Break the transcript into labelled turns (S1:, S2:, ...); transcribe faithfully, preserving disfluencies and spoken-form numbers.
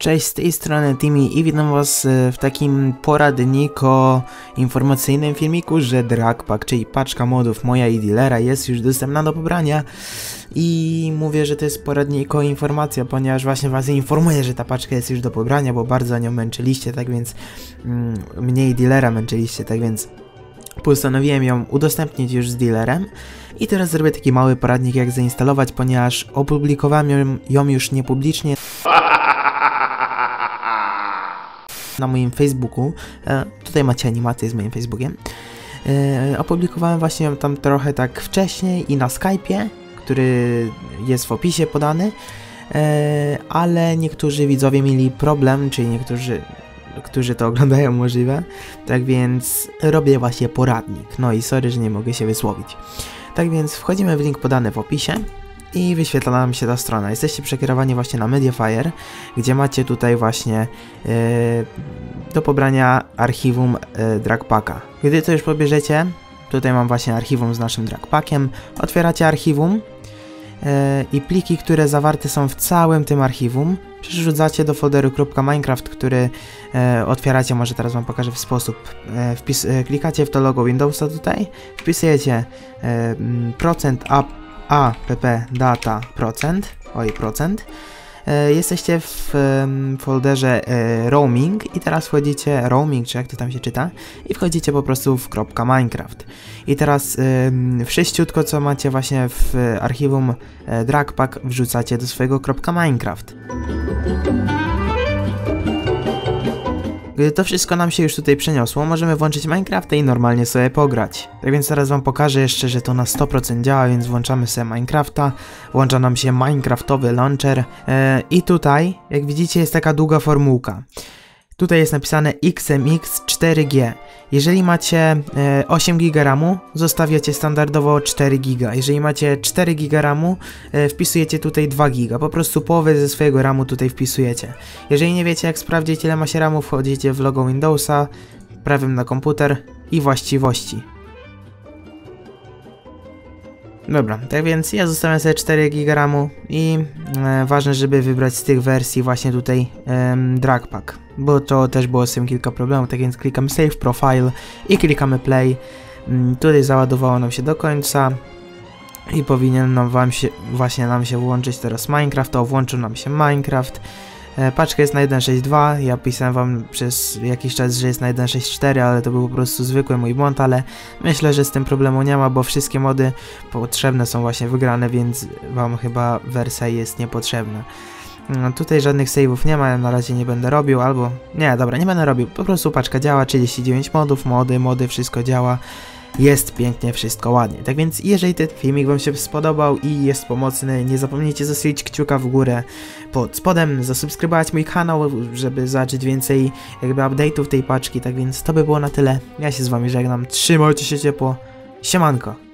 S1: Cześć, z tej strony Timmy i witam was w takim poradniko-informacyjnym filmiku, że Dragpack, czyli paczka modów moja i dealera, jest już dostępna do pobrania. I mówię, że to jest poradniko-informacja, ponieważ właśnie was informuję, że ta paczka jest już do pobrania, bo bardzo o nią męczyliście, tak więc mm, mnie i dealera męczyliście, tak więc postanowiłem ją udostępnić już z dealerem. I teraz zrobię taki mały poradnik, jak zainstalować, ponieważ opublikowałem ją, ją już niepublicznie na moim Facebooku. E, tutaj macie animację z moim Facebookiem. E, opublikowałem właśnie ją tam trochę tak wcześniej i na Skype'ie, który jest w opisie podany, e, ale niektórzy widzowie mieli problem, czyli niektórzy, którzy to oglądają możliwe, tak więc robię właśnie poradnik. No i sorry, że nie mogę się wysłowić. Tak więc wchodzimy w link podany w opisie i wyświetla nam się ta strona. Jesteście przekierowani właśnie na Mediafire, gdzie macie tutaj właśnie yy, do pobrania archiwum yy, Dragpacka. Gdy to już pobierzecie, tutaj mam właśnie archiwum z naszym Dragpackiem, otwieracie archiwum yy, i pliki, które zawarte są w całym tym archiwum, przerzucacie do folderu .minecraft, który yy, otwieracie, może teraz wam pokażę w sposób, yy, wpis, yy, klikacie w to logo Windowsa tutaj, wpisujecie yy, procent up app data procent, oj procent, e, jesteście w e, folderze e, roaming i teraz wchodzicie, roaming czy jak to tam się czyta, i wchodzicie po prostu w .minecraft. I teraz e, wszyściutko co macie właśnie w archiwum e, Dragpack wrzucacie do swojego .minecraft. Gdy to wszystko nam się już tutaj przeniosło, możemy włączyć Minecrafta i normalnie sobie pograć. Tak więc teraz wam pokażę jeszcze, że to na sto procent działa, więc włączamy sobie Minecrafta, włącza nam się Minecraftowy launcher yy, i tutaj, jak widzicie, jest taka długa formułka. Tutaj jest napisane X M X cztery G. Jeżeli macie e, osiem giga ramu, zostawiacie standardowo cztery giga. Jeżeli macie cztery giga ramu, e, wpisujecie tutaj dwa giga. Po prostu połowę ze swojego ramu tutaj wpisujecie. Jeżeli nie wiecie, jak sprawdzić, ile ma się ramu, wchodzicie w logo Windowsa, prawym na komputer i właściwości. Dobra, tak więc ja zostawiam sobie cztery giga ramu i e, ważne, żeby wybrać z tych wersji właśnie tutaj e, Dragpack, bo to też było z tym kilka problemów, tak więc klikamy Save Profile i klikamy Play. Mm, tutaj załadowało nam się do końca i powinien nam wam się, właśnie nam się włączyć teraz Minecraft, to włączył nam się Minecraft. E, paczka jest na jeden sześć dwa, ja pisałem wam przez jakiś czas, że jest na jeden sześć cztery, ale to był po prostu zwykły mój błąd, ale myślę, że z tym problemu nie ma, bo wszystkie mody potrzebne są właśnie wygrane, więc wam chyba wersja jest niepotrzebna. No, tutaj żadnych save'ów nie ma, ja na razie nie będę robił, albo... Nie, dobra, nie będę robił, po prostu paczka działa, trzydzieści dziewięć modów, mody, mody, wszystko działa. Jest pięknie, wszystko ładnie. Tak więc jeżeli ten filmik wam się spodobał i jest pomocny, nie zapomnijcie zostawić kciuka w górę pod spodem, zasubskrybować mój kanał, żeby zobaczyć więcej jakby update'ów tej paczki. Tak więc to by było na tyle. Ja się z wami żegnam, trzymajcie się ciepło, siemanko.